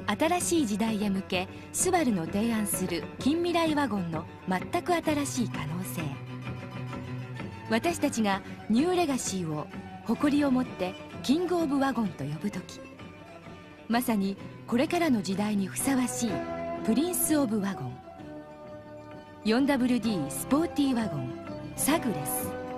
新しい時代へ向けスバルの提案する近未来ワゴンの全く新しい可能性。私たちがニューレガシーを誇りを持ってキングオブワゴンと呼ぶとき、まさにこれからの時代にふさわしいプリンスオブワゴン 4WD スポーティーワゴンサグレス。